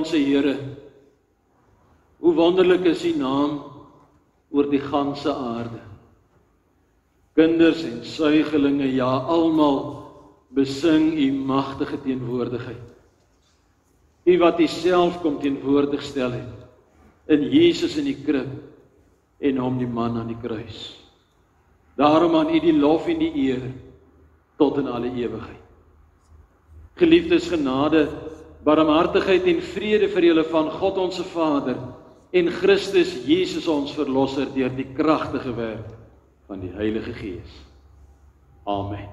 onse Here, hoe wonderlik is U naam oor die ganse aarde. Kinders en suigelinge, ja, almal besing U magtige teenwoordigheid. U wat U self kom teenwoordig stel het, in Jesus in die krib, en hom die man aan die kruis. Daarom aan U die lof en die eer, tot in alle ewigheid. Geliefdes, genade, barmhartigheid en vrede vir julle van God onse Vader en Christus Jesus ons Verlosser deur die kragtige werk van die Heilige Gees. Amen.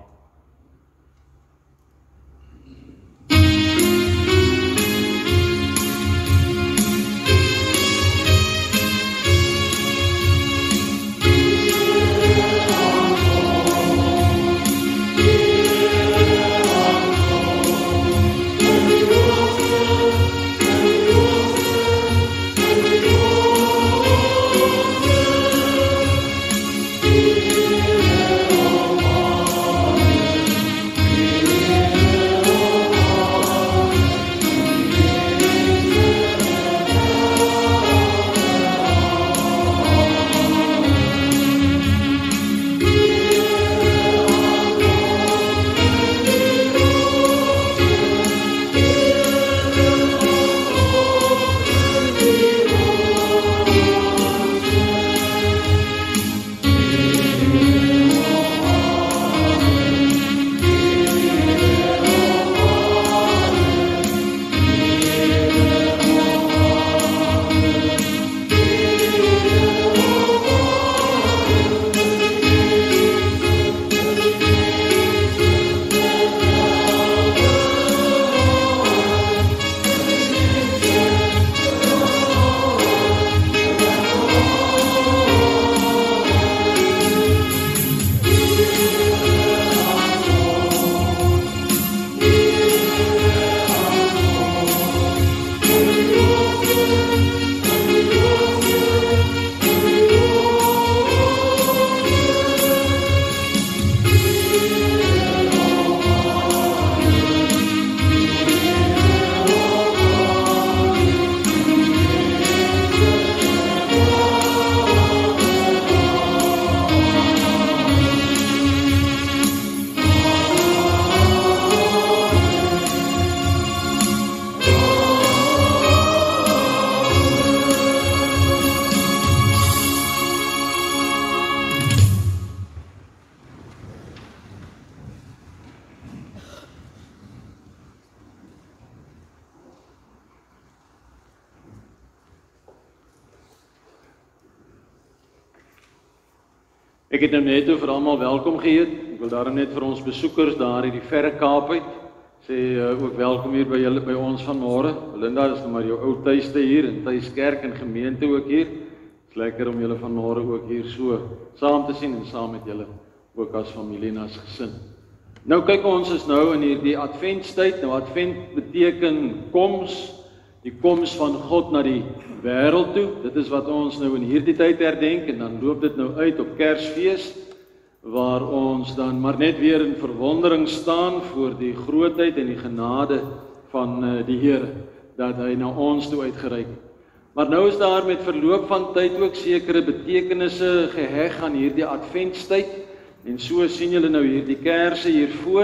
Ek het nou net vir almal welkom geheet. Ek wil daarom net vir ons besoekers daar in die verre Kaap uit sê ook welkom hier by julle by ons vanmôre. Belinda, is nou maar jou ou tuiste hier in Tuiskerk en gemeente ook hier. Dit is lekker om julle vanmôre ook hier so saam te sien en saam met julle ook as familie en as gesin. Nou kyk ons is nou in hierdie adventstyd. Nou advent beteken koms, die koms van God na die wêreld toe. Dit is wat ons nou in hierdie tyd herdenk en dan loop dit nou uit op Kersfees waar ons dan maar net weer in verwondering staan voor die grootheid en die genade van die Here dat hy na ons toe uitgereik het. Maar nou is daar met verloop van tyd ook sekere betekenisse geheg aan hierdie adventstyd en so sien julle nou hierdie kersse hier voor.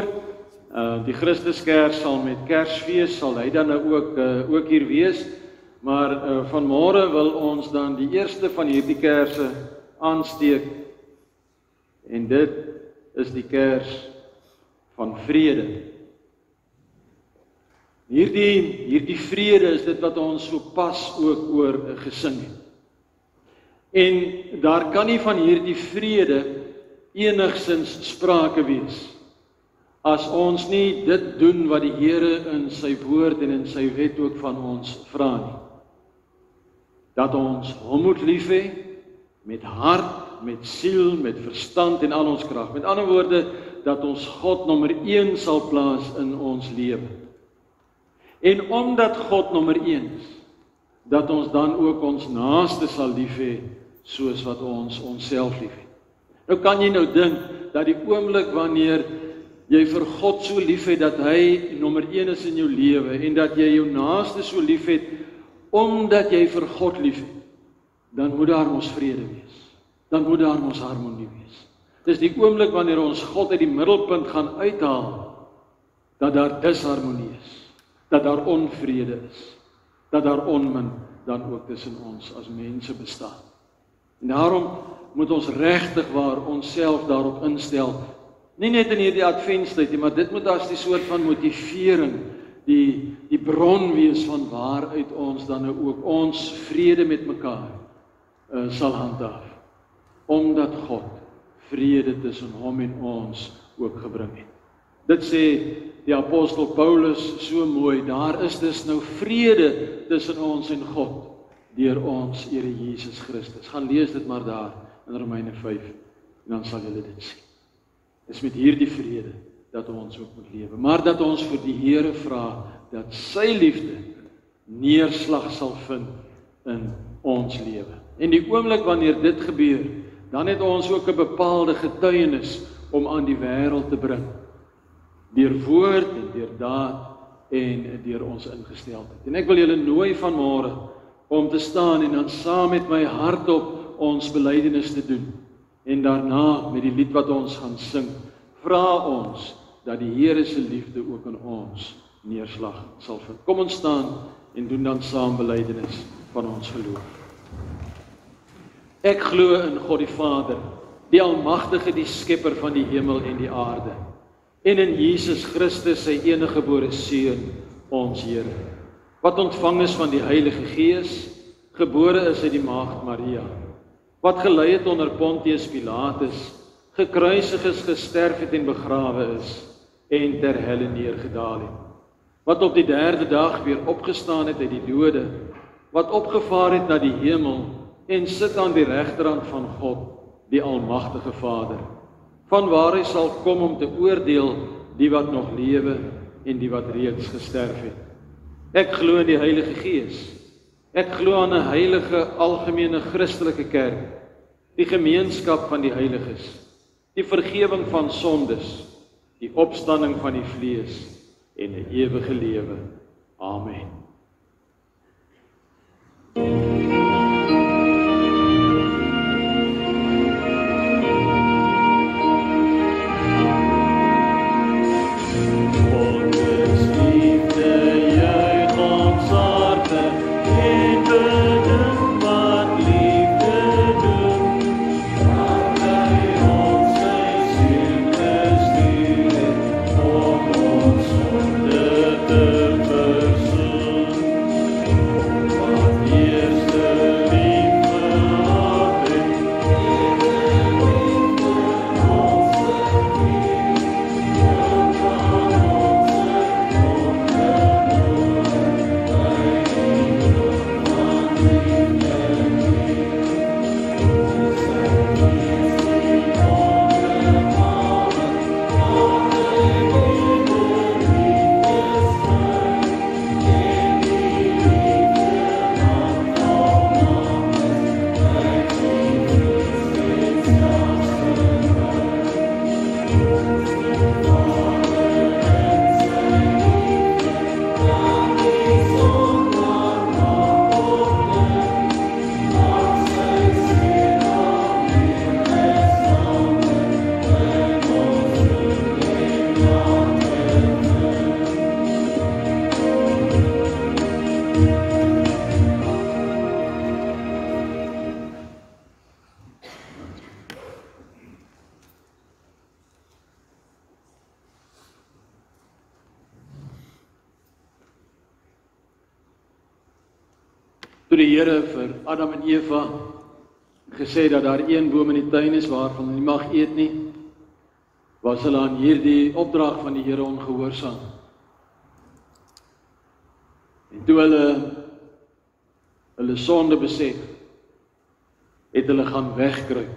Die Christuskers sal met Kersfees sal hy dan nou ook hier wees. Maar vanmôre wil ons dan die eerste van hierdie kersse aansteek. En dit is die kers van vrede. Hierdie vrede is dit wat ons so pas ook oor gesing het. En daar kan nie van hierdie vrede enigsins sprake wees as ons nie dit doen wat die Here in sy woord en in sy wet ook van ons vra nie. Dat ons hom moet lief hê met hart, met siel, met verstand en al ons krag. Met ander woorde, dat ons God nommer 1 sal plaas in ons lewe. En omdat God nommer 1 is, dat ons dan ook ons naaste sal lief hê soos wat ons onsself lief het. Nou kan jy nou dink dat die oomblik wanneer jy vir God so lief het dat hy nommer 1 is in jou lewe en dat jy jou naaste so lief het omdat jy vir God lief het, dan moet daar mos vrede wees. Dan moet daar mos harmonie wees. Dis die oomblik wanneer ons God uit die middelpunt gaan uithaal, dat daar disharmonie is, dat daar onvrede is, dat daar onmin dan ook tussen ons as mense bestaan. En daarom moet ons regtig waar onsself daarop instel, nie net in hierdie adventstyd nie, maar dit moet as die soort van motivering, die bron wees van waaruit ons dan ook ons vrede met mekaar sal handhaaf. Omdat God vrede tussen hom en ons ook gebring het. Dit sê die apostel Paulus so mooi, daar is dus nou vrede tussen ons en God, deur ons Here Jesus Christus. Gaan lees dit maar daar in Romeine 5, en dan sal julle dit sien. Dis met hierdie vrede dat ons ook moet lewe, maar dat ons vir die Here vra, dat sy liefde neerslag sal vind in ons lewe. En die oomblik wanneer dit gebeur, dan het ons ook 'n bepaalde getuienis om aan die wêreld te bring. Deur woord en deur daad en deur ons ingesteldheid. En ek wil julle nooi vanmôre om te staan en dan saam met my hardop ons belydenis te doen. En daarna met die lied wat ons gaan sing, vra ons dat die Here se liefde ook in ons neerslag sal vind. Kom ons staan en doen dan saam belydenis van ons geloof. Ek glo in God die Vader, die Almagtige, die Skepper van die hemel en die aarde, en in Jesus Christus, sy eniggebore Seun, ons Here, wat ontvang is van die Heilige Gees, gebore is uit die Maagd Maria, wat gelei het onder Pontius Pilatus, gekruisig is, gesterf het en begrawe is, en ter helle neergedaal het, wat op die 3de dag weer opgestaan het uit die dode, wat opgevaar het na die hemel, en sit aan die regterhand van God, die Almagtige Vader, vanwaar hy sal kom om te oordeel die wat nog lewe en die wat reeds gesterf het. Ek glo in die Heilige Gees. Ek glo aan 'n heilige algemene Christelike kerk, die gemeenskap van die heiliges, die vergewing van sondes, die opstanding van die vlees en 'n ewige lewe. Amen. Toe die Here vir Adam en Eva gesê dat daar een boom in die tuin is waarvan hulle nie mag eet nie, was hulle aan hierdie opdrag van die Here ongehoorsaam. En toe hulle sonde besef, het hulle gaan wegkruip.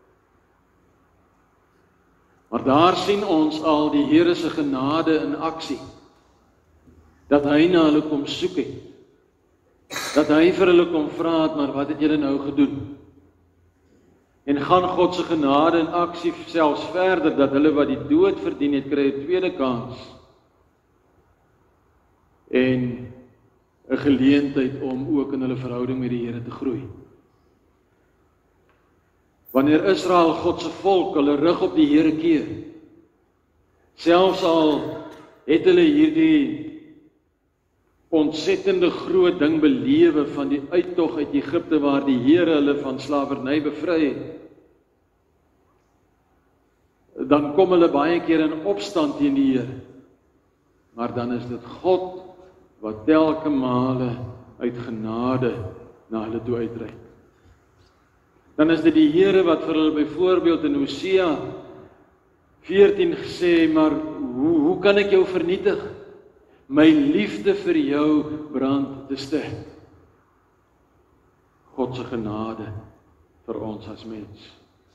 Maar daar sien ons al die Here se genade in aksie, dat hy na hulle kom soek het, dat hy vir hulle kom vra het, maar wat het julle nou gedoen? En gaan God se genade in aksie selfs verder, dat hulle wat die dood verdien het, kry 'n tweede kans. En 'n geleentheid om ook in hulle verhouding met die Here te groei. Wanneer Israel, God se volk, hulle rug op die Here keer, selfs al het hulle hierdie ontsettende groot ding belewe van die uittog uit Egipte waar die Here hulle van slawerny bevry het, dan kom hulle baie keer in opstand teen die Here. Maar dan is dit God wat telke male uit genade na hulle toe uitreik. Dan is dit die Here wat vir hulle byvoorbeeld in Hosea 14 gesê, maar hoe kan ek jou vernietig? My liefde vir jou brand te sterk. God se genade vir ons as mens.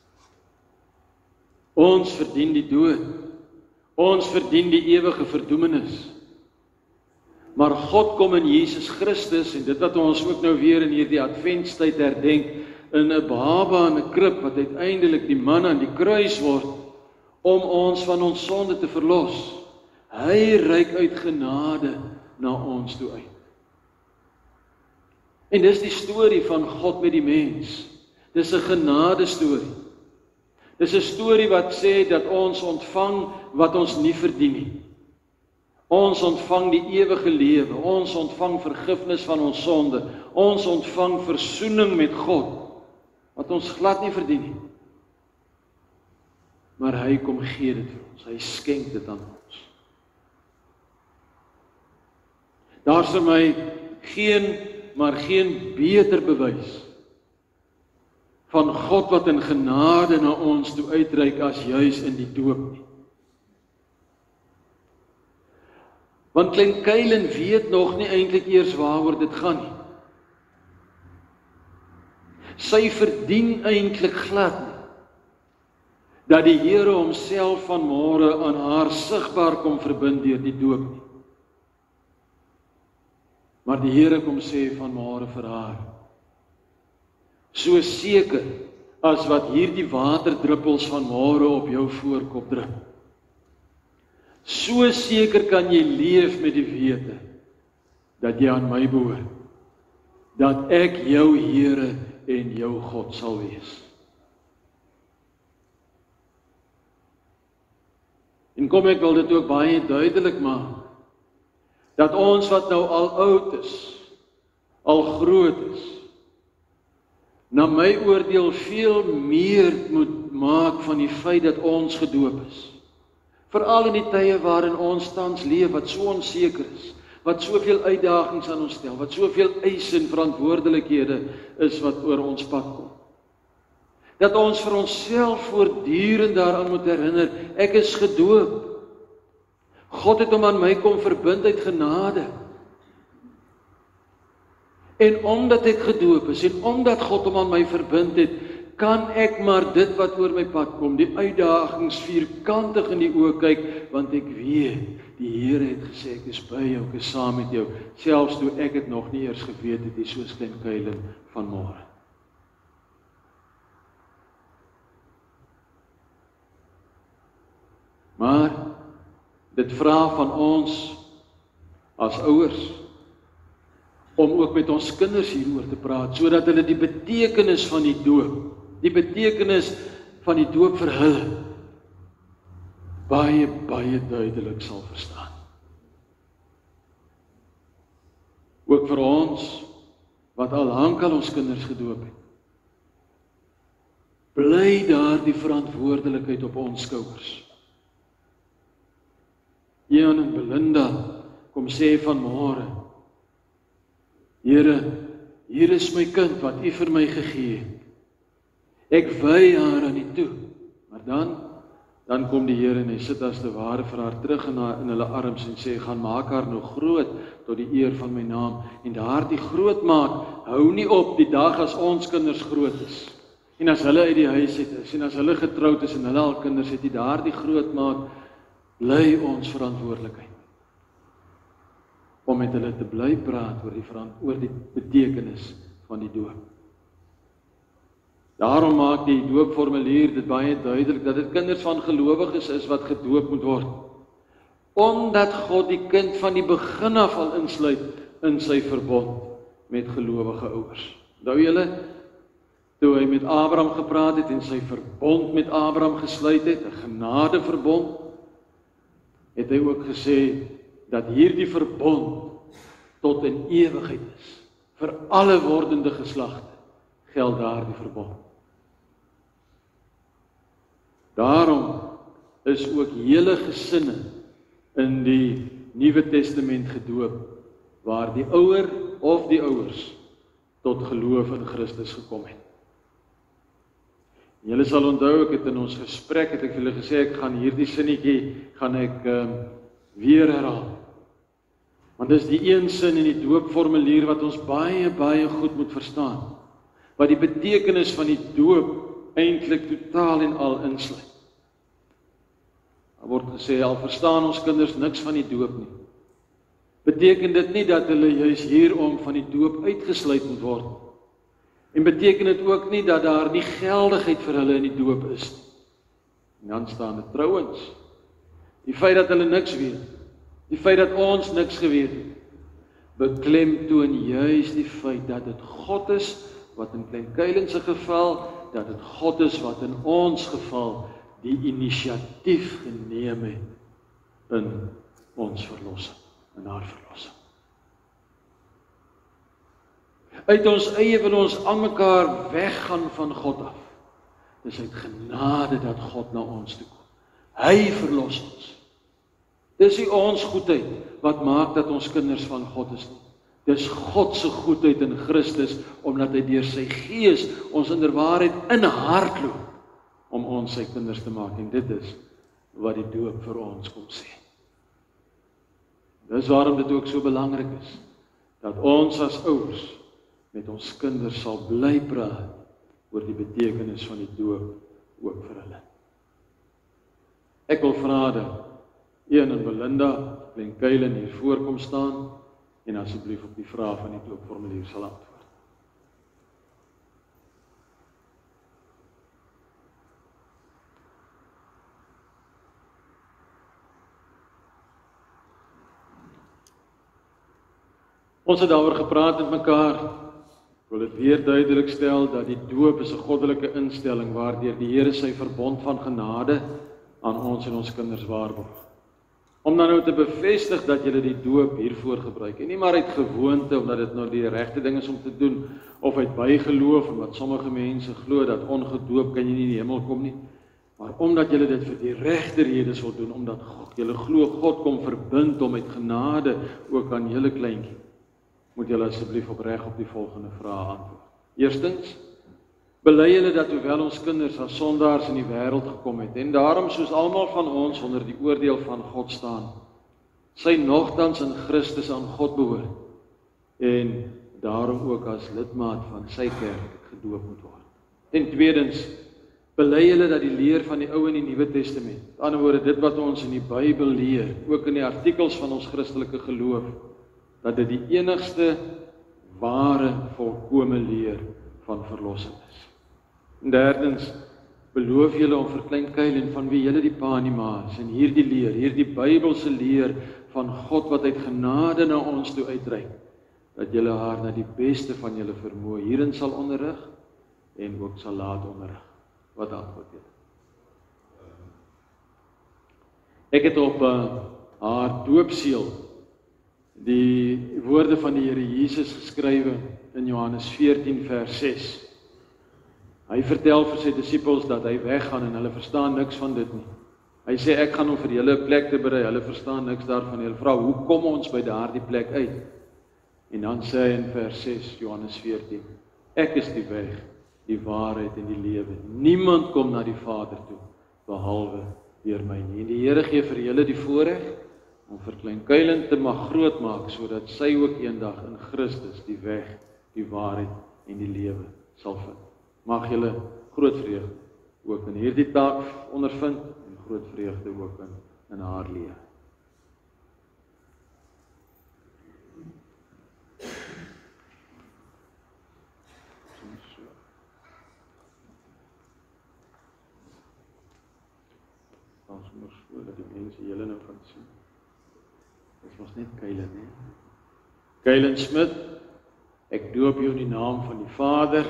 Ons verdien die dood. Ons verdien die ewige verdoemenis. Maar God kom in Jesus Christus, en dit wat ons ook nou weer in hierdie adventstyd herdenk, in 'n baba in 'n krib, wat uiteindelik die man aan die kruis word, om ons van ons sonde te verlos. Hy reik uit genade na ons toe uit. En dis die storie van God met die mens. Dis 'n genade storie. Dis 'n storie wat sê dat ons ontvang wat ons nie verdien nie. Ons ontvang die ewige lewe, ons ontvang vergifnis van ons sonde, ons ontvang versoening met God, wat ons glad nie verdien nie. Maar hy kom gee dit vir ons, hy skenk dit aan ons. Daar's vir my geen beter bewys van God wat in genade na ons toe uitreik as juis in die doop nie. Want klein Kylen weet nog nie eintlik eers waaroor dit gaan nie. Sy verdien eintlik glad nie dat die Here homself vanmôre aan haar sigbaar kom verbind deur die doop nie. Maar die Here kom sê vanmôre vir haar, so seker as wat hierdie waterdruppels vanmôre op jou voorkop drup, so seker kan jy leef met die wete dat jy aan my behoort, dat ek jou Here en jou God sal wees. En kom ek wil dit ook baie duidelik maak, dat ons wat nou al oud is, al groot is, na my oordeel veel meer moet maak van die feit dat ons gedoop is. Veral in die tye waarin ons tans leef, wat so onseker is, wat soveel uitdagings aan ons stel, wat soveel eise en verantwoordelikhede is wat oor ons pad kom. Dat ons vir onsself voortdurend daaraan moet herinner, ek is gedoop. God het hom aan my kom verbind uit genade. En omdat ek gedoop is, en omdat God hom aan my verbind het, kan ek maar dit wat oor my pad kom, die uitdagings vierkantig in die oë kyk, want ek weet, die Here het gesê, ek is by jou, ek is saam met jou, selfs toe ek het nog nie eers geweet het, die soos klein Kylen vanmôre. Maar, dit vra van ons, as ouers, om ook met ons kinders hieroor te praat, sodat hulle die betekenis van die doop, die betekenis van die doop vir hulle, baie, baie duidelik sal verstaan. Ook vir ons, wat al lankal ons kinders gedoop het, bly daar die verantwoordelikheid op ons skouers. Ian en Belinda kom sê vanmôre, Here, hier is my kind wat U vir my gegee het. Ek wy haar aan U toe. Maar dan kom die Here en hy sit as te ware vir haar terug in hulle arms en sê, gaan maak haar nou groot tot die eer van my naam. En daardie groot maak, hou nie op die dag as ons kinders groot is. En as hulle uit die huis het is, en as hulle getroud is en hulle al kinders het, die daardie groot maak, bly ons verantwoordelikheid. Om met hulle te bly praat oor die betekenis van die doop. Daarom maak die doopformulier dit baie duidelik dat dit kinders van gelowiges is wat gedoop moet word. Omdat God die kind van die begin af al insluit in sy verbond met gelowige ouers. Onthou julle, toe hy met Abraham gepraat het en sy verbond met Abraham gesluit het, 'n genadeverbond, het hy ook gesê dat hierdie verbond tot in ewigheid is. Vir alle wordende geslagte geld daardie verbond. Daarom is ook hele gesinne in die Nuwe Testament gedoop, waar die ouer of die ouers tot geloof in Christus gekom het. Julle sal onthou, ek het in ons gesprek, het ek vir julle gesê, ek gaan hierdie sinnetjie, weer herhaal. Want dis die een sin in die doopformulier wat ons baie, baie goed moet verstaan. Wat die betekenis van die doop eintlik totaal en al insluit. Daar word gesê, al verstaan ons kinders niks van die doop nie. Beteken dit nie dat hulle juis hierom van die doop uitgesluit moet word? En beteken dit ook nie dat daar nie geldigheid vir hulle in die doop is nie? En dan staan dit trouwens. Die feit dat hulle niks weet, die feit dat ons niks geweet het, beklemtoon juis die feit dat dit God is, wat in Klein Kuilen se geval, dat dit God is wat in ons geval die inisiatief geneem het in ons verlossing, in haar verlossing. Uit ons eie wil ons aan mekaar weggaan van God af. Dis uit genade dat God na ons toe kom. Hy verlos ons. Dis nie ons goedheid wat maak dat ons kinders van God is nie. Dis God se goedheid in Christus, omdat hy deur sy Gees ons in der waarheid inhardloop om ons sy kinders te maak. En dit is wat die doop vir ons kom sê. Dis waarom dit ook so belangrik is, dat ons as ouers met ons kinders sal bly praat oor die betekenis van die doop ook vir hulle. Ek wil vra dat Ian en Belinda, Klein Kuilen hier voorkom staan en asseblief op die vraag van die doopformulier sal antwoord. Ons het daaroor gepraat met mekaar. Ek wil dit weer duidelik stel dat die doop is 'n goddelike instelling waardeur die Here sy verbond van genade aan ons en ons kinders waarborg. Om dan nou te bevestig dat jy die doop hiervoor gebruik, en nie maar uit gewoonte, omdat dit nou die regte ding is om te doen, of uit bygeloof, omdat sommige mense glo dat ongedoop kan jy nie in die hemel kom nie, maar omdat jy dit vir die regte redes wil doen, omdat jy glo God kom verbind om met genade ook aan julle kleintjie, moet julle asseblief opreg op die volgende vrae antwoord. Eerstens, bely julle dat hoewel ons kinders as sondaars in die wêreld gekom het, en daarom soos almal van ons onder die oordeel van God staan, sy nogtans in Christus aan God behoort, en daarom ook as lidmaat van sy kerk gedoop moet word. En tweedens, bely julle dat die leer van die Ou en die Nuwe Testament, met ander woorde dit wat ons in die Bybel leer, ook in die artikels van ons Christelike geloof, dat dit die enigste ware volkome leer van verlossing is. En derdens, beloof julle om vir Klein Kuilen, van wie julle die pa en die ma is, en hierdie leer, hierdie Bybelse leer van God wat uit genade na ons toe uitreik, dat julle haar na die beste van julle vermoë hierin sal onderrig en ook sal laat onderrig. Wat antwoord julle? Ek het op haar doopseël die woorde van die Here Jesus geskrywe in Johannes 14 vers 6. Hy vertel vir sy disippels dat hy weggaan en hulle verstaan niks van dit nie. Hy sê ek gaan om vir julle 'n plek te berei, hulle verstaan niks daarvan. Hulle vra hoe kom ons by daardie plek uit? En dan sê hy in vers 6 Johannes 14, ek is die weg, die waarheid en die lewe. Niemand kom na die Vader toe behalwe deur my nie. En die Here gee vir julle die voorreg om vir Klein Kuilen te mag grootmaak, sodat sy ook eendag in Christus die weg, die waarheid en die lewe sal vind. Mag julle groot vreugde ook in hierdie taak ondervind en groot vreugde ook in haar lewe. gaan sommer so dat die mense julle nou gaan sien. Dit was net Kylen, hè? Kylen Smit, ek doop jou in die naam van die Vader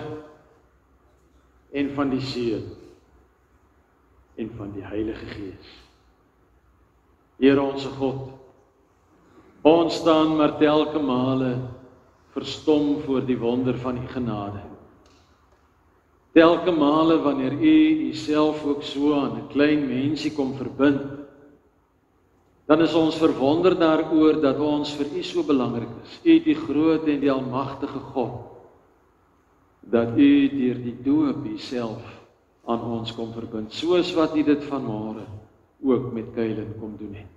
en van die Seun en van die Heilige Gees. Here onse God, ons staan maar telke male verstom voor die wonder van u genade. Telke male wanneer u uself ook so aan 'n klein mensie kom verbind, dan is ons verwonder daaroor dat ons vir u so belangrik is. U die groot en die almagtige God, dat u deur die doop uself aan ons kom verbind, soos wat u dit vanmôre ook met Kylen kom doen het.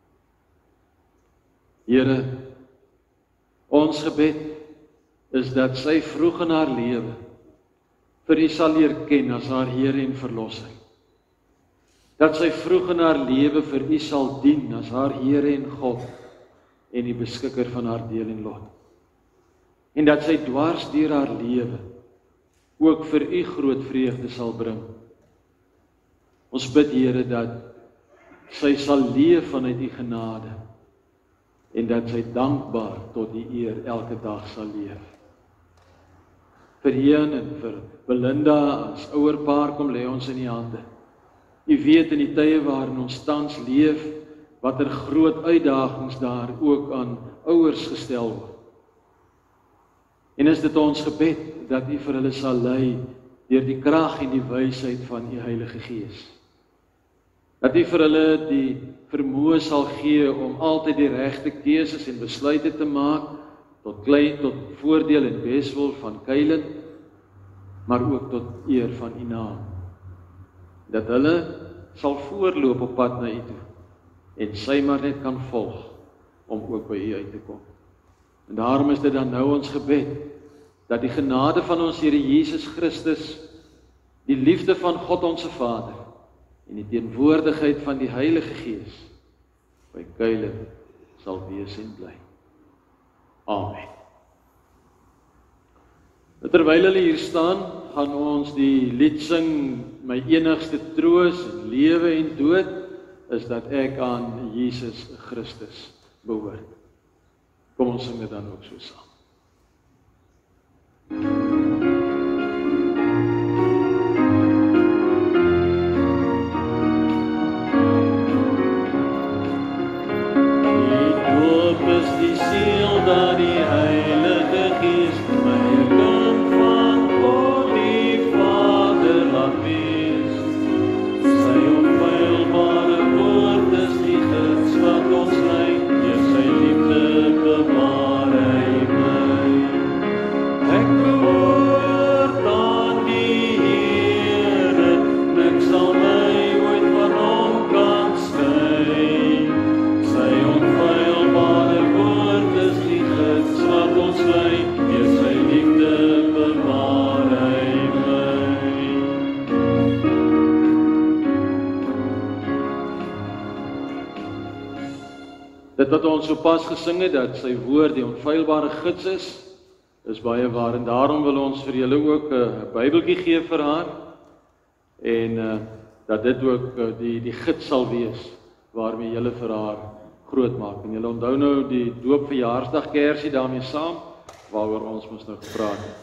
Here, ons gebed is dat sy vroeg in haar lewe vir u sal leer ken as haar Here en Verlosser. Dat sy vroeg in haar lewe vir u sal dien as haar Here en God en die beskikker van haar deel en lot. En dat sy dwars deur haar lewe ook vir u groot vreugde sal bring. Ons bid, Here, dat sy sal leef vanuit u genade en dat sy dankbaar tot die eer elke dag sal leef. Vir Ian en vir Belinda as ouerpaar kom lê ons in die hande. U weet in die tye waarin ons tans leef, watter groot uitdagings daar ook aan ouers gestel word. En is dit ons gebed dat u vir hulle sal lei deur die krag en die wysheid van u Heilige Gees. Dat u vir hulle die vermoë sal gee om altyd die regte keuses en besluite te maak tot voordeel en beswil van Kylen, maar ook tot eer van u naam. Dat hulle sal voorloop op pad na u toe en sy maar net kan volg om ook by u uit te kom. En daarom is dit dan nou ons gebed dat die genade van ons Here Jesus Christus, die liefde van God ons Vader en die teenwoordigheid van die Heilige Gees by Kylen sal wees en bly. Amen. Terwyl hulle hier staan, gaan ons die lied sing, my enigste troos in lewe en dood, is dat ek aan Jesus Christus behoort. Kom ons sing dit dan ook so saam. Die doop is die siel dat die Heilige Gees my kind van God die Vader laat wees. Sy onfeilbare woord is die gids wat ons lei, deur sy liefde bewaar hy my. Ek behoort aan die Here, niks sal my ooit van hom kan skei. Sy onfeilbare woord is die gids wat ons lei, deur sy liefde bewaar hy my. Dit wat ons sopas gesing het, dat sy woord die onfeilbare gids is baie waar, en daarom wil ons vir julle ook 'n Bybeltjie gee vir haar, en dat dit ook die gids sal wees waarmee julle vir haar groot maak. En julle onthou nou die doopverjaarsdag kersie daarmee saam, waaroor ons mos nou gepraat het.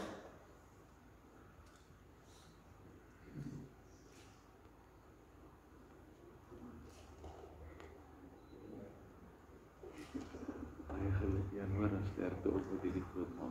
Eigenlijk, ja, hoor, en sterkte ook met die groot man.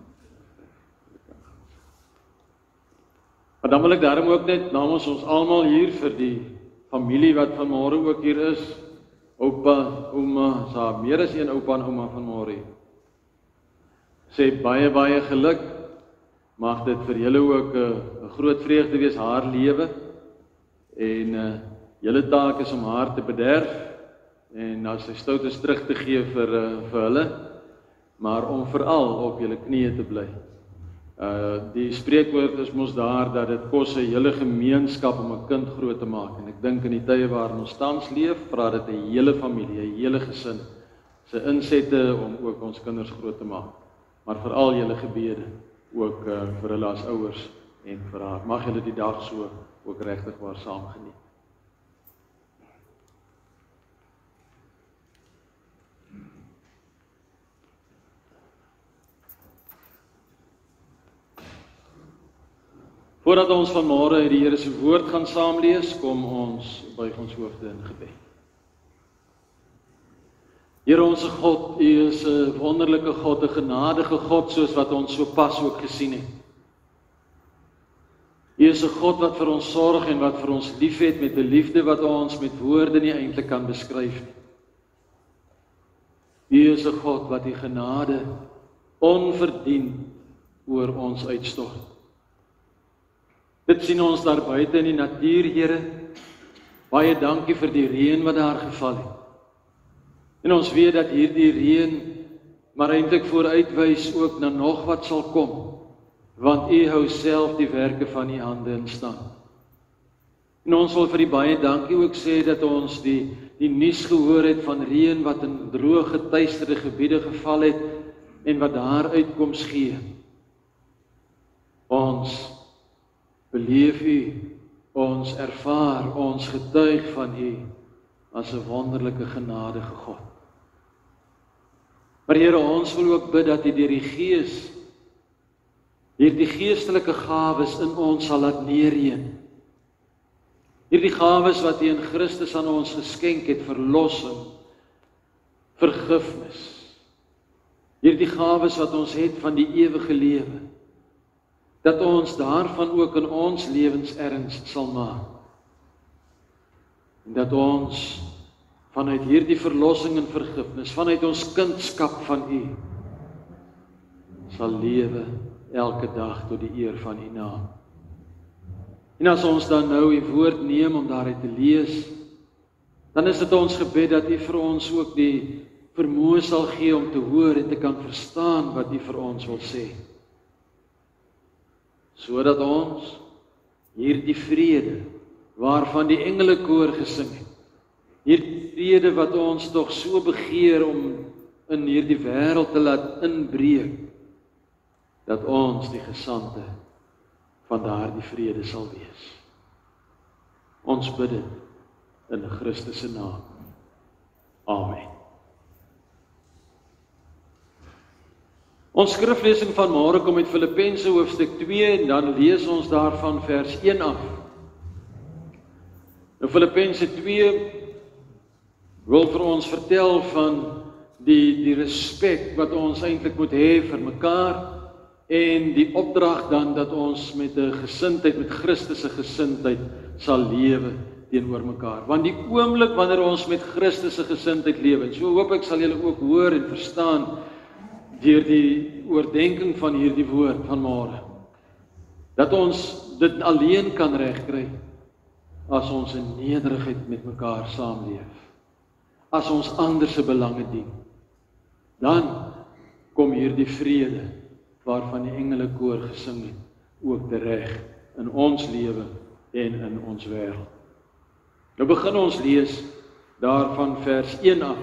Maar dan wil ek daarom ook net namens ons almal hier vir die familie wat vanmôre ook hier is, oupa, ouma, sa meer as een oupa en ouma vanmôre, sê baie geluk, mag dit vir julle ook 'n groot vreugde wees, haar lewe, en julle taak is om haar te bederf, en as sy stout is terug te gee vir hulle, maar om veral op julle knieë te bly. Die spreekwoord is mos daar dat dit kos 'n hele gemeenskap om 'n kind groot te maak, en ek dink in die tye waarin ons tans leef, vra dit 'n hele familie, 'n hele gesin se insette om ook ons kinders groot te maak, maar veral julle gebede ook vir hulle as ouers en vir haar. Mag julle die dag so ook regtig waar saam geniet. Voordat ons vanmôre uit die Here se woord gaan saam lees, kom ons buig ons hoofde in gebed. Here onse God, U is 'n wonderlike God, 'n genadige God, soos wat ons so pas ook gesien het. U is 'n God wat vir ons sorg en wat vir ons liefhet met 'n liefde wat ons met woorde nie eintlik kan beskryf nie. U is 'n God wat U genade onverdiend oor ons uitstort. Dit sien ons daar buite in die natuur, Here. Baie dankie vir die reën wat daar geval het. En ons weet dat hierdie reën maar eintlik vooruitwys ook na nog wat sal kom, want U hou self die werke van U hande in stand. En ons wil vir U baie dankie ook sê dat ons die nuus gehoor het van reën wat in droë geteisterde gebiede geval het en wat daar uitkoms gee. Ons beleef U, ons ervaar, ons getuig van U as 'n wonderlike genadige God. Maar Here, ons wil ook bid dat U deur die Gees hierdie geestelike gawes in ons sal laat neerreën. Hierdie gawes wat U in Christus aan ons geskenk het, verlossing, vergifnis. Hierdie gawes wat ons het van die ewige lewe, dat ons daarvan ook in ons lewens erns sal maak. En dat ons vanuit hierdie verlossing en vergifnis, vanuit ons kindskap van U, sal lewe elke dag tot die eer van U naam. En as ons dan nou U woord neem om daaruit te lees, dan is dit ons gebed dat U vir ons ook die vermoë sal gee om te hoor en te kan verstaan wat U vir ons wil sê. Sodat ons hierdie vrede, waarvan die engelekoor gesing het, hierdie vrede wat ons tog so begeer om in hierdie wêreld te laat inbreek, dat ons die gesande van daardie vrede sal wees. Ons bid dit in Christus se naam. Amen. Ons skriflesing van môre kom uit Filippense hoofstuk 2 en dan lees ons daarvan vers 1 af. Nou Filippense 2 wil vir ons vertel van die respek wat ons eintlik moet hê vir mekaar en die opdrag dan dat ons met 'n gesindheid, met Christus se gesindheid sal lewe teenoor mekaar. Want die oomblik wanneer ons met Christus se gesindheid lewe, en so hoop ek sal julle ook hoor en verstaan deur die oordeenking van hierdie woord van môre, dat ons dit alleen kan regkry as ons in nederigheid met mekaar saamleef, as ons ander se belange dien. Dan kom hierdie vrede waarvan die engelekoor gesing het, ook tereg in ons lewe en in ons wêreld. Nou begin ons lees daarvan vers 1 af.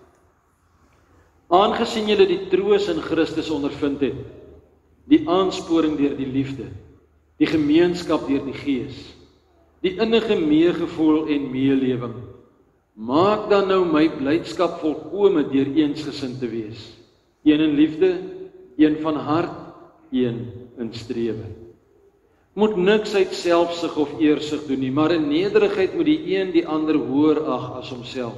Aangesien julle die troos in Christus ondervind het, die aansporing deur die liefde, die gemeenskap deur die Gees, die innige meegevoel en meelewing, maak dan nou my blydskap volkome deur eensgesind te wees, een in liefde, een van hart, een in strewe. Moet niks uit selfsug of eersug doen nie, maar in nederigheid moet die een die ander hoër ag as homself.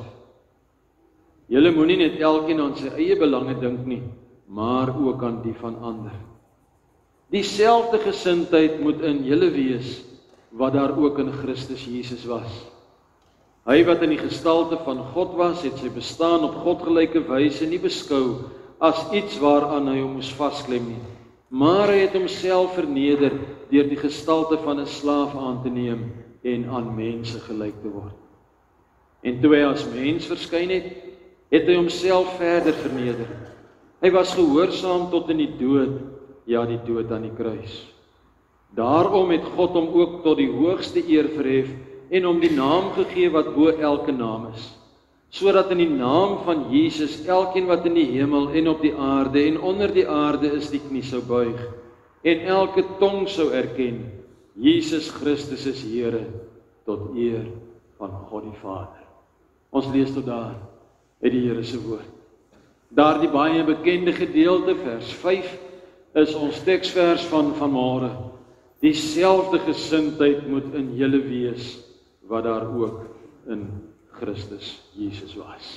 Julle moenie net elkeen aan sy eie belange dink nie, maar ook aan die van ander. Dieselfde gesindheid moet in julle wees, wat daar ook in Christus Jesus was. Hy wat in die gestalte van God was, het sy bestaan op godgelyke wyse nie beskou as iets waaraan hy hom moes vasklem nie, maar hy het homself verneder deur die gestalte van 'n slaaf aan te neem en aan mense gelyk te word. En toe hy as mens verskyn het, het hy homself verder verneder. Hy was gehoorsaam tot in die dood, ja, die dood aan die kruis. Daarom het God hom ook tot die hoogste eer verhef en hom die naam gegee wat bo elke naam is, sodat in die naam van Jesus elkeen wat in die hemel en op die aarde en onder die aarde is die knie sou buig en elke tong sou erken, Jesus Christus is Here, tot eer van God die Vader. Ons lees tot daar uit die Here se woord. Daardie baie bekende gedeelte, vers 5, is ons teksvers van vanmôre. dieselfde gesindheid moet in julle wees, wat daar ook in Christus Jesus was.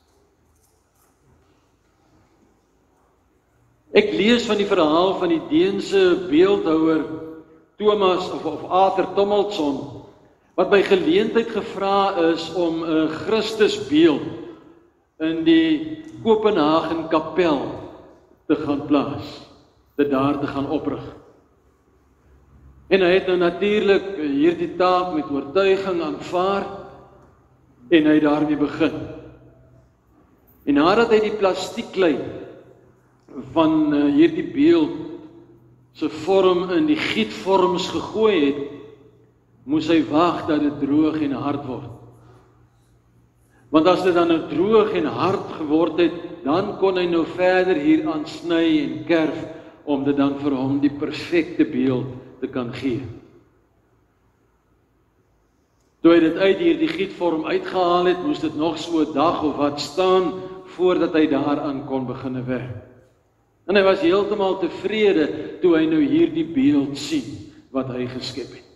Ek lees van die verhaal van die Deense beeldhouer Thomas of Arthur Tommelson, wat by geleentheid gevra is om 'n Christusbeeld in die Kopenhagen kapel te gaan plaas, dit daar te gaan oprig. En hy het nou natuurlik hierdie taak met oortuiging aanvaar, en hy het daarmee begin. En nadat hy die plastieklei van hierdie beeld se vorm in die gietvorms gegooi het, moes hy wag dat dit droog en hard word. Want as dit dan nou droog en hard geword het, dan kon hy nou verder hier aan sny en kerf, om dit dan vir hom die perfekte beeld te kan gee. Toe hy dit uit hierdie gietvorm uitgehaal het, moes dit nog so 'n dag of wat staan, voordat hy daaraan kon begin werk. En hy was heeltemal tevrede, toe hy nou hierdie beeld sien, wat hy geskep het.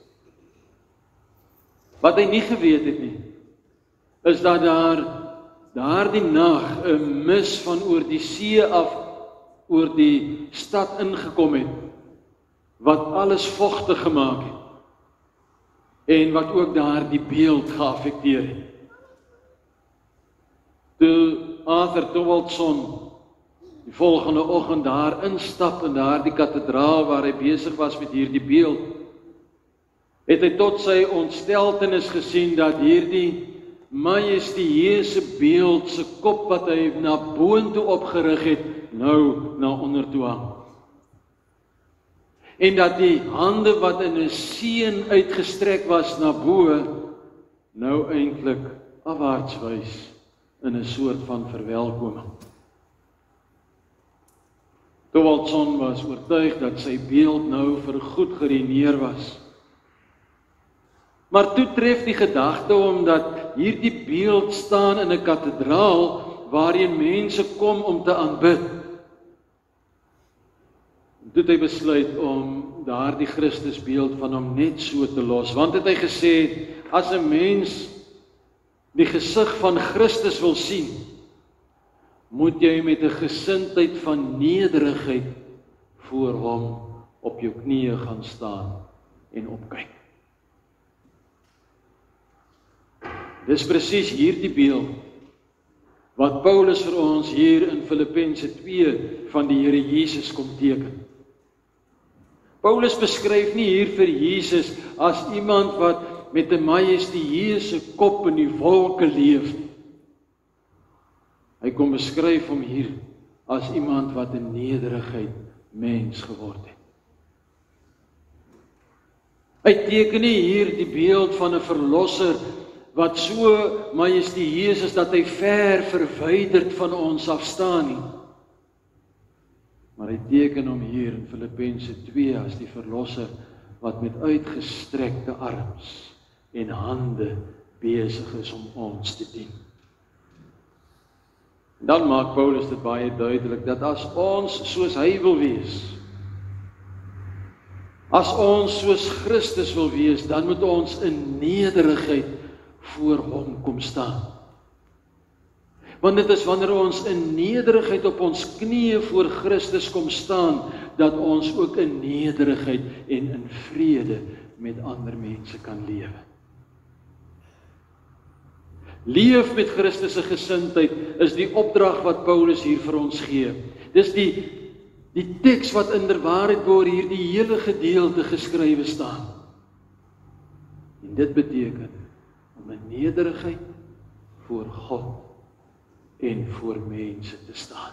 Wat hy nie geweet het nie, is dat daardie nag 'n mis van oor die see af, oor die stad ingekom het, wat alles vochtig gemaak het, en wat ook daardie beeld geaffekteer het. Toe Arthur Tommelson die volgende oggend daar instap in daardie kathedraal waar hy besig was met hierdie beeld, het hy tot sy ontsteltenis gesien dat hierdie majestueuse beeld se kop wat hy na boontoe opgerig het, nou na onder toe hang. En dat die hande wat in 'n seën uitgestrek was na bo, nou eintlik afwaarts wys in 'n soort van verwelkoming. Tommelson was oortuig dat sy beeld nou vir goed geruïneer was. Maar toe tref die gedagte hom dat hierdie beeld staan in 'n kathedraal waarheen mense kom om te aanbid. Toe het hy besluit om daardie Christusbeeld van hom net so te los, want het hy gesê, as 'n mens die gesig van Christus wil sien, moet jy met 'n gesindheid van nederigheid voor hom op jou knieë gaan staan en opkyk. Dis presies hierdie beeld wat Paulus vir ons hier in Filippense 2 van die Here Jesus kom teken. Paulus beskryf nie hier vir Jesus as iemand wat met 'n majestueuse kop in die wolke leef. Hy kom beskryf hom hier as iemand wat in nederigheid mens geword het. Hy teken nie hier die beeld van 'n verlosser wat so majestueus is dat hy ver verwyderd van ons af staan nie. Maar hy teken hom hier in Filippense 2 as die verlosser wat met uitgestrekte arms en hande besig is om ons te dien. Dan maak Paulus dit baie duidelik dat as ons soos hy wil wees, as ons soos Christus wil wees, dan moet ons in nederigheid voor hom kom staan. Want dit is wanneer ons in nederigheid op ons knieë voor Christus kom staan, dat ons ook in nederigheid en in vrede met ander mense kan lewe. Leef met Christus se gesindheid is die opdrag wat Paulus hier vir ons gee. Dis die teks wat inderwaarheid oor hierdie hele gedeelte geskrywe staan. En dit beteken om in nederigheid voor God en voor mense te staan.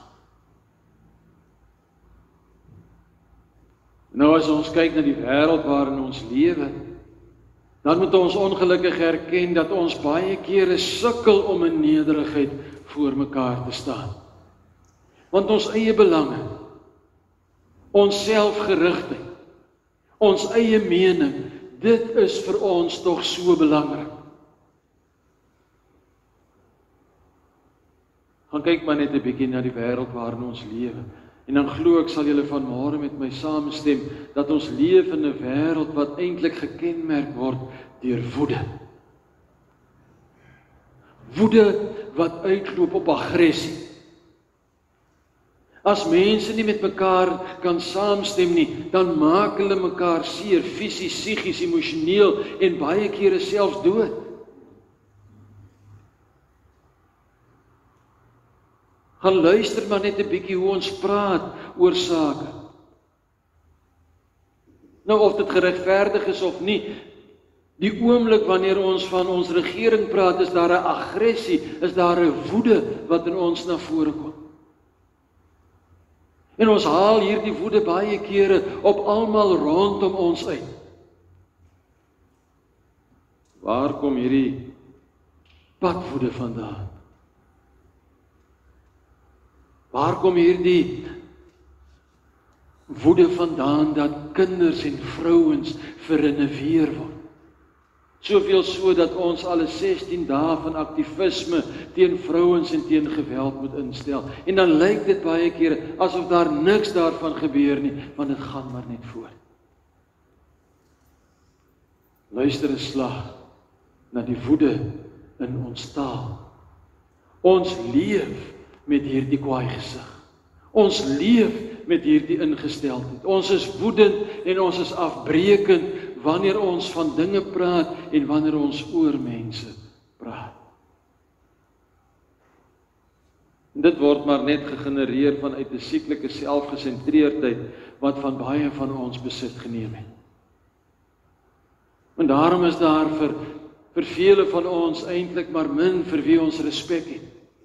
Nou as ons kyk na die wêreld waarin ons lewe, dan moet ons ongelukkig erken dat ons baie kere sukkel om in nederigheid voor mekaar te staan. Want ons eie belange, ons selfgerigtheid, ons eie mening, dit is vir ons tog so belangrik. Gaan kyk maar net 'n bietjie na die wêreld waarin ons lewe. En dan glo ek sal julle vanmôre met my saamstem dat ons leef in 'n wêreld wat eintlik gekenmerk word deur woede. Woede wat uitloop op aggressie. As mense nie met mekaar kan saamstem nie, dan maak hulle mekaar seer, fisies, psigies, emosioneel en baie kere selfs dood. Gaan luister maar net 'n bietjie hoe ons praat oor sake. Nou of dit geregverdig is of nie, die oomblik wanneer ons van ons regering praat, is daar 'n aggressie, is daar 'n woede wat in ons na vore kom. En ons haal hierdie woede baie kere op almal rondom ons uit. Waar kom hierdie padwoede vandaan? Waar kom hierdie woede vandaan dat kinders en vrouens verrenoveer word? Soveel so dat ons alle 16 dae van aktivisme teen vrouens en teen geweld moet instel. En dan lyk dit baie kere asof daar niks daarvan gebeur nie, want dit gaan maar net voort. Luister 'n slag na die woede in ons taal. Ons leef met hierdie kwaai gesig. Ons leef met hierdie ingesteldheid. Ons is woedend en ons is afbreekend wanneer ons van dinge praat en wanneer ons oor mense praat. En dit word maar net gegenereer vanuit 'n sieklike selfgesentreerdheid wat van baie van ons besit geneem het. En daarom is daar vir vele van ons eintlik maar min vir wie ons respek het.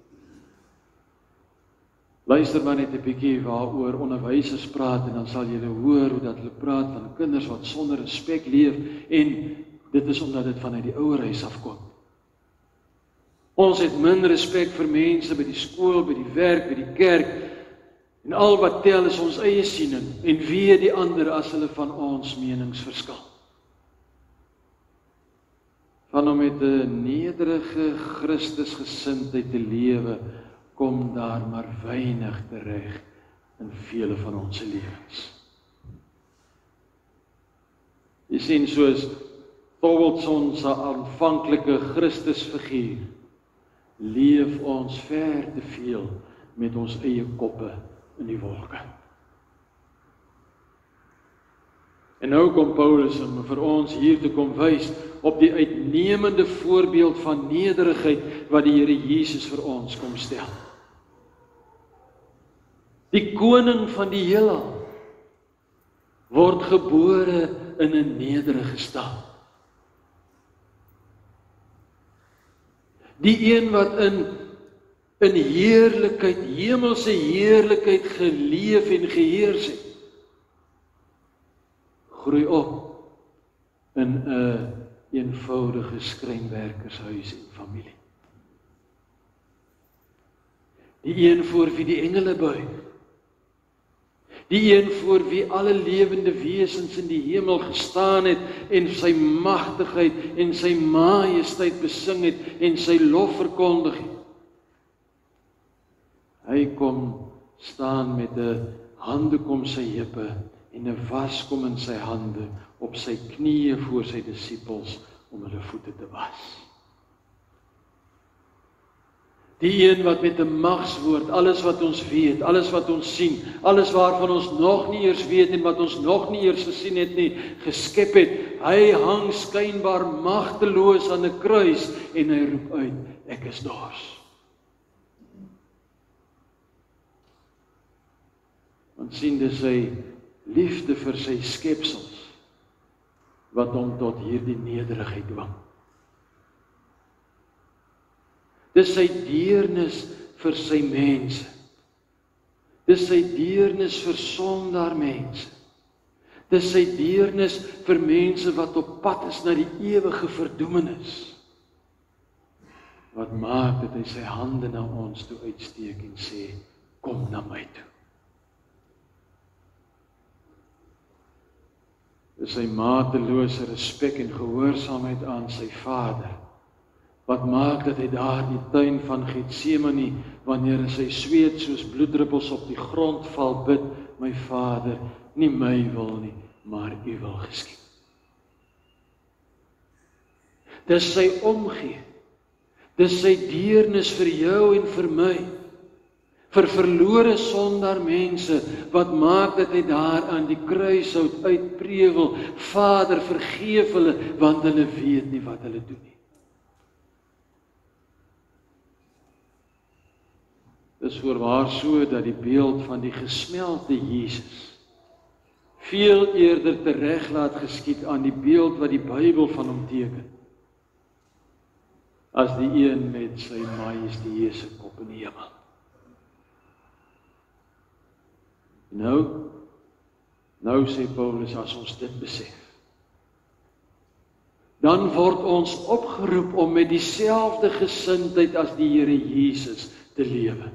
Luister maar net 'n bietjie waaroor onderwysers praat en dan sal julle hoor hoe dat hulle praat van kinders wat sonder respek leef en dit is omdat dit vanuit die ouerhuis afkom. Ons het min respek vir mense by die skool, by die werk, by die kerk en al wat tel is ons eie siening en weet die ander as hulle van ons menings verskil. Van om met 'n nederige Christusgesindheid te lewe kom daar maar weinig tereg in vele van ons lewens. Jy sien soos Thorwaldson se aanvanklike Christusfiguur, leef ons ver te veel met ons eie koppe in die wolke. En nou kom Paulus om vir ons hier te kom wys op die uitnemende voorbeeld van nederigheid wat die Here Jesus vir ons kom stel. Die koning van die heelal word gebore in 'n nederige staat. Die een wat in heerlikheid, hemelse heerlikheid geleef en geheers het, groei op in 'n eenvoudige skrynwerkershuis en familie. Die een voor wie die engele buig. Die een voor wie alle lewende wesens in die hemel gestaan het en sy magtigheid en sy majesteit besing het en sy lof verkondig het. Hy kom staan met 'n handdoek om sy heupe en 'n waskom in sy hande op sy knieë voor sy disippels om hulle voete te was. Die een wat met 'n magswoord alles wat ons weet, alles wat ons sien, alles waarvan ons nog nie eers weet en wat ons nog nie eers gesien het nie, geskep het. Hy hang skynbaar magteloos aan 'n kruis en hy roep uit, ek is dors. Want sien dis sy liefde vir sy skepsels wat hom tot hierdie nederigheid dwing. Dis sy deernis vir sy mense. Dis sy deernis vir sondaar mense. Dis sy deernis vir mense wat op pad is na die ewige verdoemenis. Wat maak dat hy sy hande na ons toe uitsteek en sê, kom na my toe. Dis sy matelose respek en gehoorsaamheid aan sy Vader, Wat maak dat hy daar in die tuin van Getsemane, wanneer sy sweet soos bloeddruppels op die grond val, bid, my Vader, nie my wil nie, maar U wil geskied. Dis sy omgee, dis sy deernis vir jou en vir my, vir verlore sondaar mense, wat maak dat hy daar aan die kruishout uitprewel, Vader, vergeef hulle, want hulle weet nie wat hulle doen nie. Dis voorwaar so dat die beeld van die gesmelte Jesus veel eerder tereg laat geskied aan die beeld wat die Bybel van hom teken, as die een met sy majestueuse kop in die hemel. Nou sê Paulus, as ons dit besef, dan word ons opgeroep om met dieselfde gesindheid as die Here Jesus te lewe.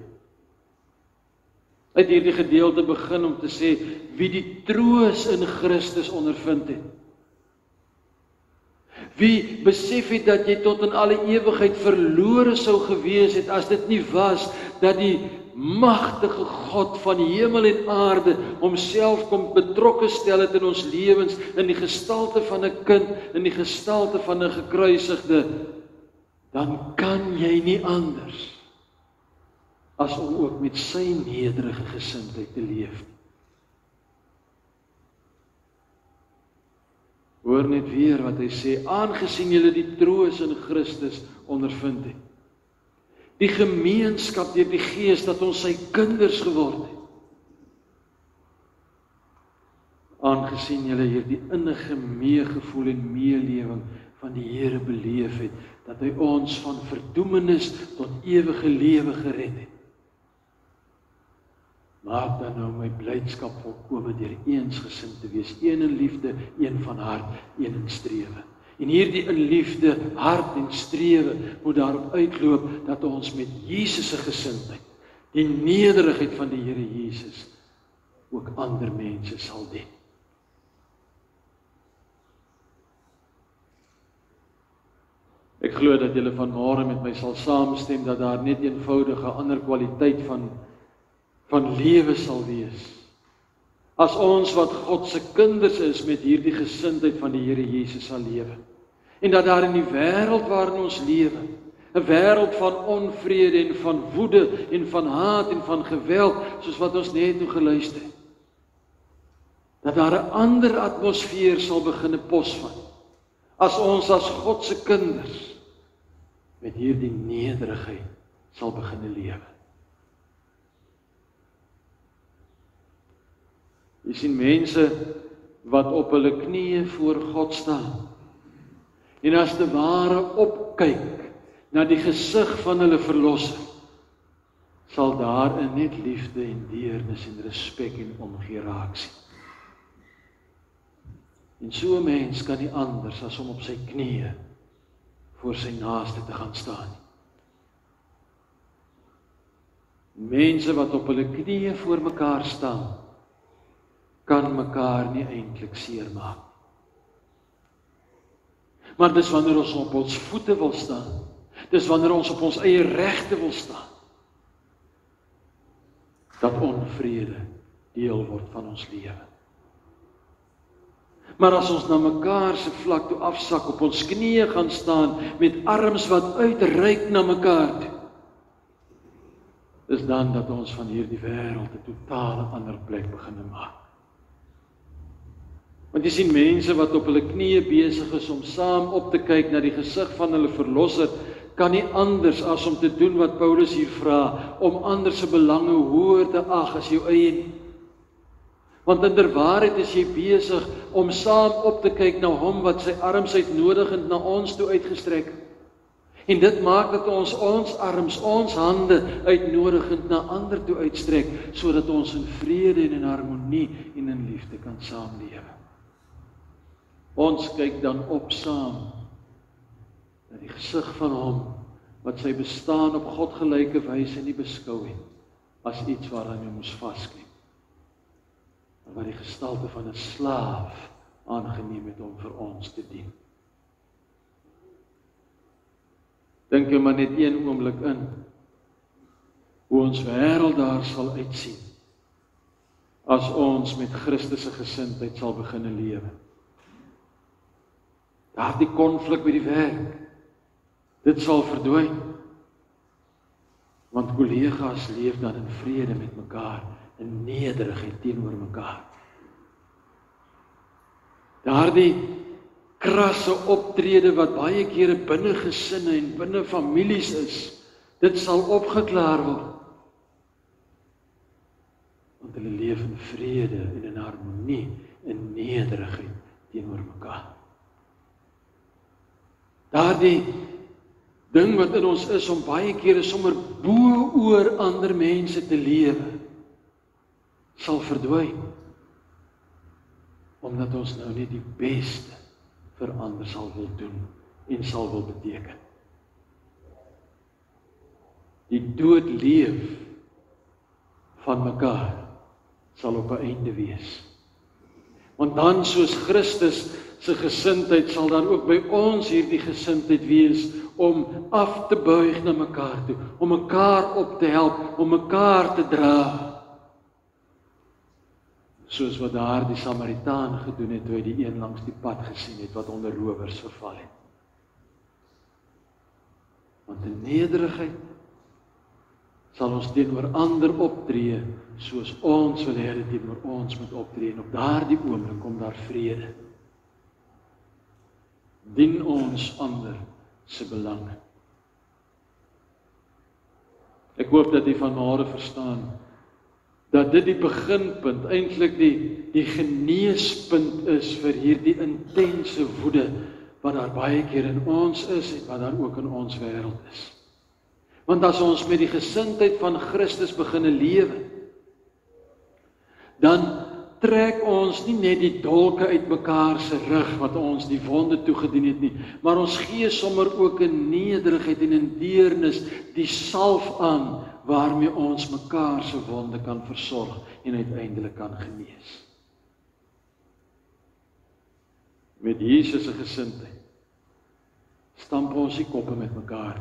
Uit hierdie gedeelte begin om te sê, wie die troos in Christus ondervind het. Wie besef het dat jy tot in alle ewigheid verlore sou gewees het, as dit nie was dat die magtige God van hemel en aarde homself kom betrokke stel het in ons lewens, in die gestalte van 'n kind, in die gestalte van 'n gekruisigde, dan kan jy nie anders as om ook met sy nederige gesindheid te leef. Hoor net weer wat hy sê, aangesien julle die troos in Christus ondervind het, die gemeenskap deur die Gees, dat ons sy kinders geword het, aangesien julle hierdie innige meegevoel en meelewing van die Here beleef het, dat hy ons van verdoemenis tot ewige lewe gered het. Maak dan nou my blydskap volkome deur eensgesind te wees, een in liefde, een van hart, een in strewe. En hierdie in liefde, hart en strewe moet daarop uitloop dat ons met Jesus se gesindheid, die nederigheid van die Here Jesus, ook ander mense sal dien. Ek glo dat julle vanmôre met my sal saamstem dat daar net eenvoudige ander kwaliteit van lewe sal wees, as ons wat God se kinders is met hierdie gesindheid van die Here Jesus sal lewe. En dat daar in die wêreld waarin ons lewe, 'n wêreld van onvrede en van woede en van haat en van geweld, soos wat ons net nou geluister het, dat daar 'n ander atmosfeer sal begin posvat, as ons as God se kinders met hierdie nederigheid sal begin lewe. Jy sien mense wat op hulle knieë voor God staan, en as te ware opkyk na die gesig van hulle verlosser, sal daarin net liefde en deernis en respek en omgee raak sien. En so 'n mens kan nie anders as om op sy knieë voor sy naaste te gaan staan. Mense wat op hulle knieë voor mekaar staan, kan mekaar nie eintlik seermaak. Maar dis wanneer ons op ons voete wil staan, dis wanneer ons op ons eie regte wil staan, dat onvrede deel word van ons lewe. Maar as ons na mekaar se vlak toe afsak, op ons knieë gaan staan, met arms wat uitreik na mekaar toe, is dan dat ons van hierdie wêreld 'n totale ander plek begin maak. Want jy sien mense wat op hulle knieë besig is om saam op te kyk na die gesig van hulle verlosser, kan nie anders as om te doen wat Paulus hier vra, om ander se belange hoër te ag as jou eie nie. Want inderwaarheid is jy besig om saam op te kyk na hom wat sy arms uitnodigend na ons toe uitgestrek het. En dit maak dat ons arms, ons hande uitnodigend na ander toe uitstrek, sodat ons in vrede en in harmonie en in liefde kan saamlewe. Ons kyk dan op saam na die gesig van hom, wat sy bestaan op God gelyke wyse nie beskou het, as iets waaraan hy moes vasklem, maar wat die gestalte van 'n slaaf aangeneem het om vir ons te dien. Dink jy maar net een oomblik in, hoe ons wêreld daar sal uitsien, as ons met Christus se gesindheid sal begin lewe. Daardie konflik by die werk, dit sal verdwyn. Want kollegas leef dan in vrede met mekaar, in nederigheid teenoor mekaar. Daardie krasse optrede wat baie kere binne gesinne en binne families is, dit sal opgeklaar word. Want hulle leef in vrede en in harmonie, in nederigheid teenoor mekaar. Daardie ding wat in ons is om baie kere sommer bo oor ander mense te lewe, sal verdwyn. Omdat ons nou net die beste vir ander sal wil doen en sal wil beteken. Die dood leef van mekaar sal op 'n einde wees. Want dan soos Christus se gesindheid sal dan ook by ons hierdie gesindheid wees om af te buig na mekaar toe, om mekaar op te help, om mekaar te dra. Soos wat daar die Samaritaan gedoen het, toe hy die een langs die pad gesien het, wat onder rowers verval het. Want in nederigheid sal ons teenoor ander optree, soos ons wil hê dit teenoor ons moet optree, en op daardie oomblik kom daar vrede. Dien ons ander se belange. Ek hoop dat jy vanmôre verstaan, dat dit die beginpunt, eintlik die geneespunt is vir hierdie intense woede, wat daar baie keer in ons is, en wat daar ook in ons wêreld is. Want as ons met die gesindheid van Christus beginne lewe, dan trek ons nie net die dolke uit mekaar se rug, wat ons die wonde toegedien het nie, maar ons gee sommer ook in nederigheid en in deernis die salf aan, waarmee ons mekaar se wonde kan versorg en uiteindelik kan genees. Met Jesus se gesindheid stamp ons die koppe met mekaar.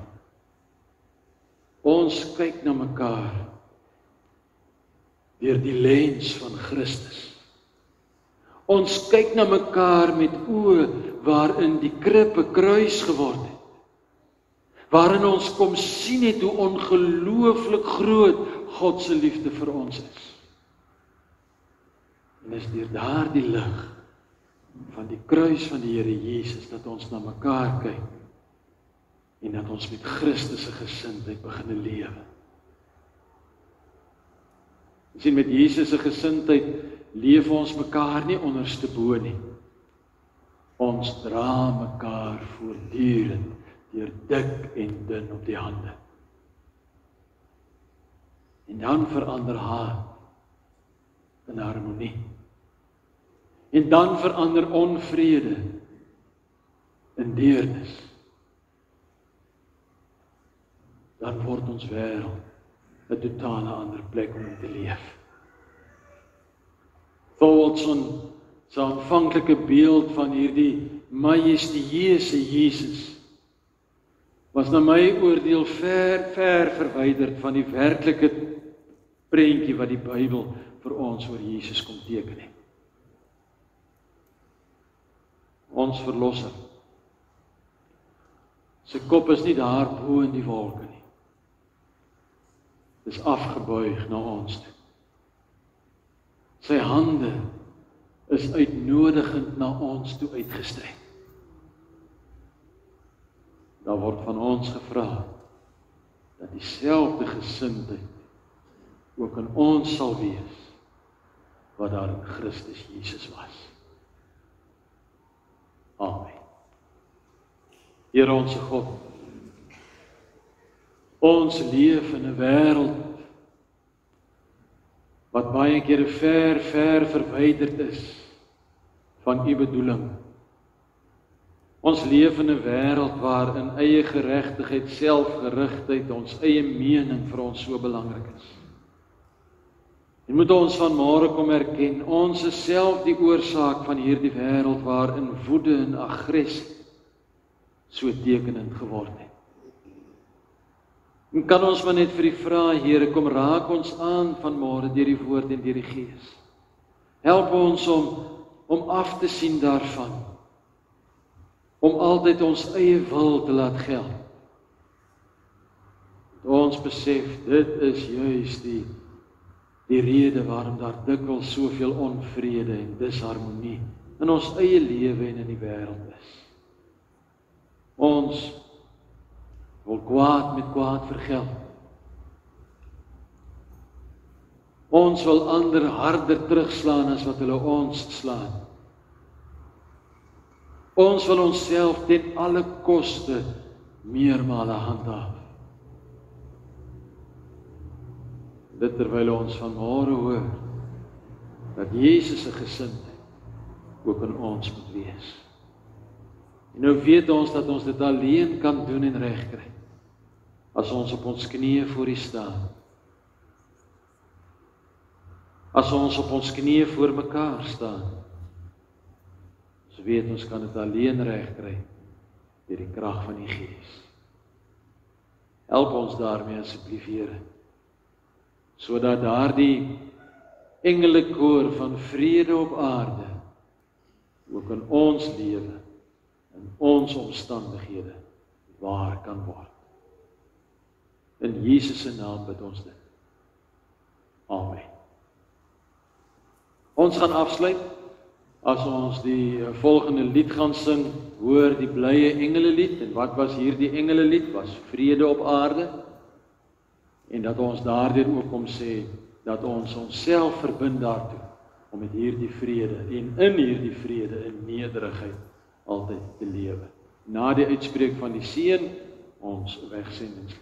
Ons kyk na mekaar deur die lens van Christus. Ons kyk na mekaar met oë waarin die krib 'n kruis geword het. Waarin ons kom sien het hoe ongelooflik groot God se liefde vir ons is. En is deur daardie lig van die kruis van die Here Jesus dat ons na mekaar kyk en dat ons met Christus se gesindheid begin lewe. Ons sien met Jesus se gesindheid leef ons mekaar nie onderste bo nie. Ons dra mekaar voortdurend deur dik en dun op die hande. En dan verander haat in harmonie. En dan verander onvrede in deernis. Dan word ons wêreld 'n totale ander plek om in te leef. Thorwaldson se aanvanklike beeld van hierdie majestueuse Jesus was na my oordeel ver verwyderd van die werklike prentjie wat die Bybel vir ons oor Jesus kom teken het. Ons verlosser. Sy kop is nie daar bo in die wolke nie. Dis afgebuig na ons toe. Sy hande is uitnodigend na ons toe uitgestrek. Daar word van ons gevra dat dieselfde gesindheid ook in ons sal wees wat daar in Christus Jesus was. Amen. Here onsse God, ons leef in 'n wêreld wat baie keer ver verwyderd is van u bedoeling. Ons leef in 'n wêreld waarin eie geregtigheid, selfgerigtheid, ons eie mening vir ons so belangrik is. En moet ons vanmôre kom erken, ons is self die oorsaak van hierdie wêreld waarin woede en aggressie so tekenend geword het. En kan ons maar net vir die vraag, Here, kom raak ons aan vanmôre deur die woord en deur die Gees. Help ons om af te sien daarvan, om altyd ons eie wil te laat geld. Ons besef, dit is juis die rede waarom daar dikwels soveel onvrede en disharmonie in ons eie lewe en in die wêreld is. Ons wil kwaad met kwaad vergeld. Ons wil ander harder terugslaan as wat hulle ons slaan. Ons wil onsself ten alle koste meermale handhaaf. Dit terwyl ons vanmôre hoor dat Jesus se gesindheid ook in ons moet wees. En nou weet ons dat ons dit alleen kan doen en regkry as ons op ons knieë voor U staan. As ons op ons knieë voor mekaar staan. Ons weet ons kan dit alleen regkry deur die krag van die Gees. Help ons daarmee asseblief, Here, sodat daardie engelekoor van vrede op aarde ook in ons lewe, in ons omstandighede waar kan word. In Jesus se naam bid ons dit. Amen. Ons gaan afsluit as ons die volgende lied gaan sing, hoor die blye engelelied. En wat was hierdie engelelied? Was vrede op aarde. En dat ons daardeur ook kom sê, dat ons onsself verbind daartoe, om met hierdie vrede, en in hierdie vrede, in nederigheid, altyd te lewe. Na die uitspreek van die seën, ons wegsendingslied.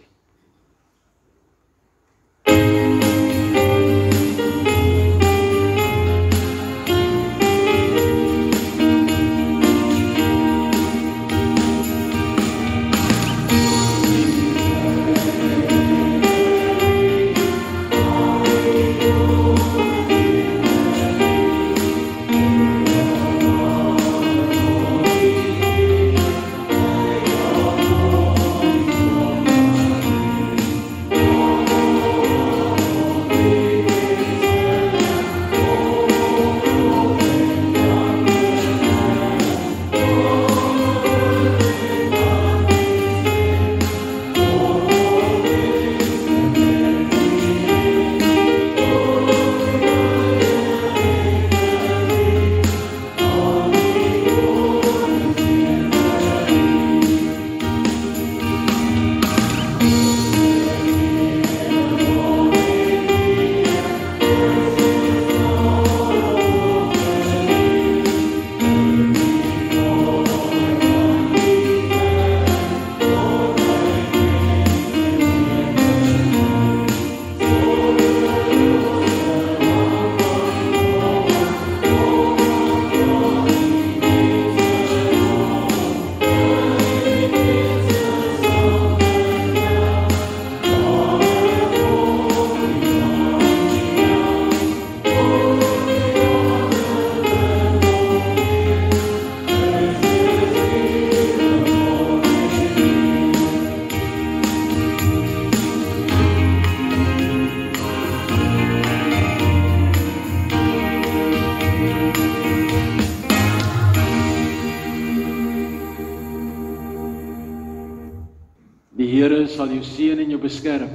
Die Here sal jou seën en jou beskerm.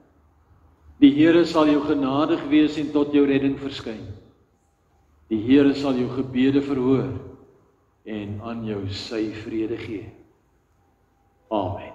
Die Here sal jou genadig wees en tot jou redding verskyn. Die Here sal jou gebede verhoor en aan jou sy vrede gee. Amen.